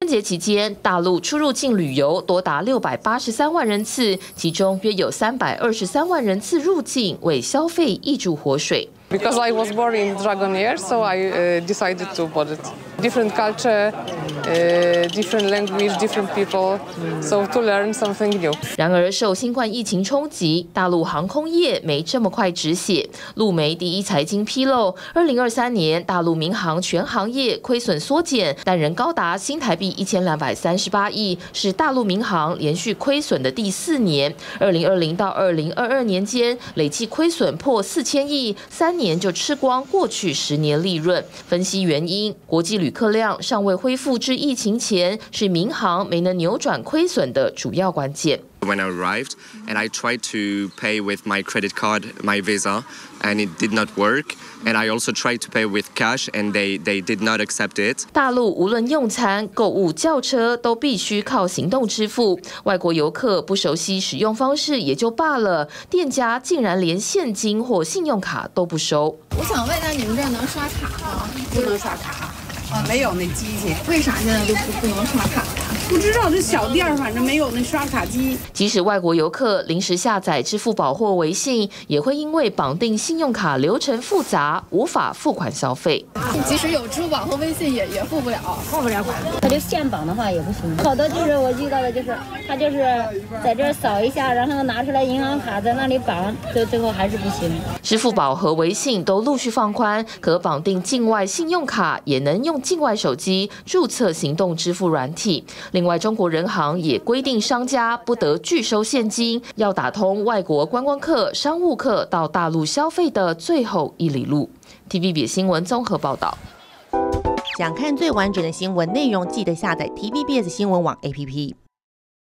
节期间，大陆出入境旅游多达683万人次，其中约有323万人次入境，为消费挹注活水。 Because I was born in Dragon Year, so I decided to bought it. Different culture, different language, different people, so to learn something new. 然而，受新冠疫情冲击，大陆航空业没这么快止血。陆媒第一财经披露，2023年大陆民航全行业亏损缩减，但仍高达新台币1238亿，是大陆民航连续亏损的第4年。2020到2022年间，累计亏损破4000亿，3年就吃光过去10年利润。分析原因，国际旅客量尚未恢复至疫情前，是民航没能扭转亏损的主要关键。 When I arrived, and I tried to pay with my credit card, my Visa, and it did not work. And I also tried to pay with cash, and they did not accept it. 大陆无论用餐、购物、叫车，都必须靠行动支付。外国游客不熟悉使用方式也就罢了，店家竟然连现金或信用卡都不收。 我想问一下，你们这儿能刷卡吗？ 不能刷卡，没有那机器。 为啥现在都不能刷卡呀？ 不知道这小店反正没有那刷卡机。 即使外国游客临时下载支付宝或微信，也会因为绑定信用卡流程复杂，无法付款消费。 即使有支付宝和微信也付不了款。 他就现绑的话也不行。好多就是我遇到的，就是他就是在这儿扫一下，然后拿出来银行卡在那里绑，最后还是不行。 支付宝和微信都陆续放宽，可绑定境外信用卡，也能用境外手机注册行动支付软体。 另外，中国人行也规定商家不得拒收现金，要打通外国观光客、商务客到大陆消费的最后1里路。TVBS 新闻综合报道。 想看最完整的新闻内容，记得下载 TVBS 新闻网 APP。